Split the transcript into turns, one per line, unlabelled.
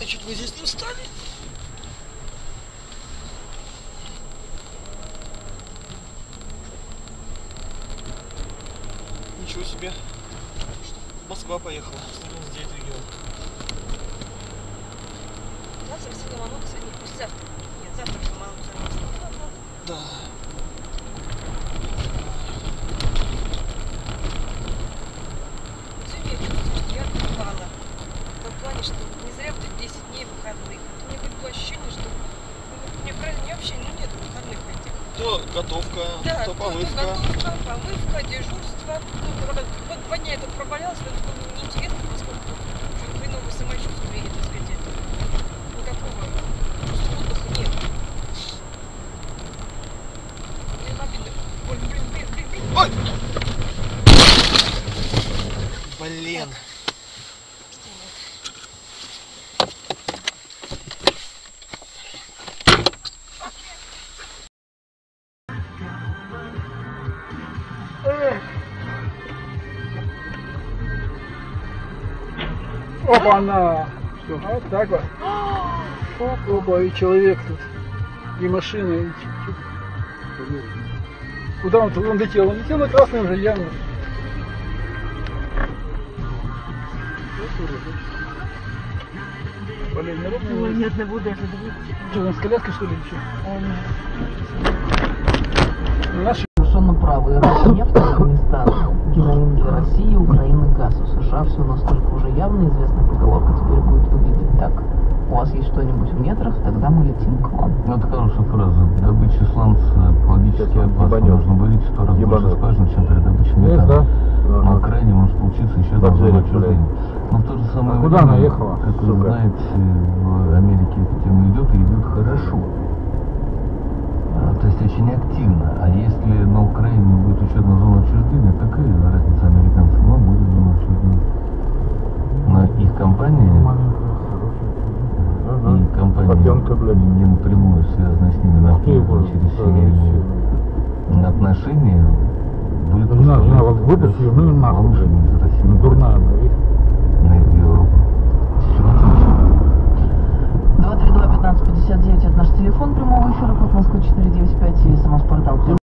Значит, мы здесь не устали. Ничего себе. Москва поехала. Смотрим, здесь регион.
Завтра все ломанутся. Нет, послезавтра. Нет, завтра все ломанутся.
Да.
Сегодня я чувствую, что я отдыхала. В том плане, что не зря будет 10 дней выходных. У меня было ощущение, что мне вообще нет выходных этих.
То готовка,
Да,
то помывка.
готовка, помывка, дежурство. Вот 2 дня это провалялось, но это было неинтересно, поскольку уже хреновое самочувствие, так сказать, никакого чувства отдыха нет. Мне обидно. Ой, блин.
Ой! Блин.
Опа-на! Все, вот так вот. Опа, и человек тут. И машина. И... Куда он летел? Он летел на красный уже явно. Блин, народ.
Нет, не буду, я же
Что, он с коляской что ли еще? Наши.
Совершенно правы. Иран, нефть, Афганистан, героин для России, Украина, газ. У США все настолько уже явно, известная поговорка теперь будет выглядеть так. У вас есть что-нибудь в метрах, тогда мы летим к вам.
Ну, это хорошая фраза. Добыча сланца экологически опасна. Нужно вылить 100 раз больше скважин, чем при добыче метана. На окраине может получиться еще одно зона отчуждения. Но в то же самое
куда она ехала?
Как вы знаете, в Америке эта тема идет и идет хорошо. То есть очень активно. А если на Украине будет еще одна зона отчуждения, какая разница американцам? Но будет зона отчуждения. Но их компания и компания не напрямую связана с ними напрямую через семейные отношения, будет
выпуск ее, ну нахуй.
из России.
Дурная она, видишь?
На Европу.
232-1559 это наш телефон прямого эфира, код Москвы 495 и СМС-портал.